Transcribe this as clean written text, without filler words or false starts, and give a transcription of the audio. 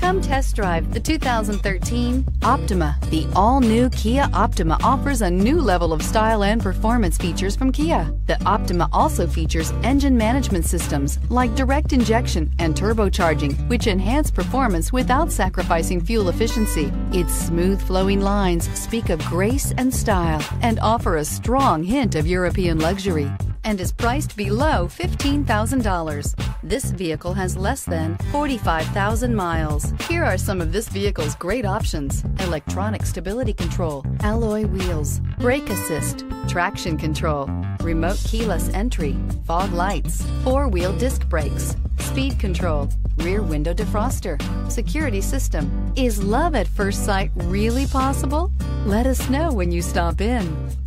Come test drive the 2013 Optima. The all-new Kia Optima offers a new level of style and performance features from Kia. The Optima also features engine management systems like direct injection and turbocharging, which enhance performance without sacrificing fuel efficiency. Its smooth flowing lines speak of grace and style and offer a strong hint of European luxury, and is priced below $15,000. This vehicle has less than 45,000 miles. Here are some of this vehicle's great options: electronic stability control, alloy wheels, brake assist, traction control, remote keyless entry, fog lights, four-wheel disc brakes, speed control, rear window defroster, security system. Is love at first sight really possible? Let us know when you stop in.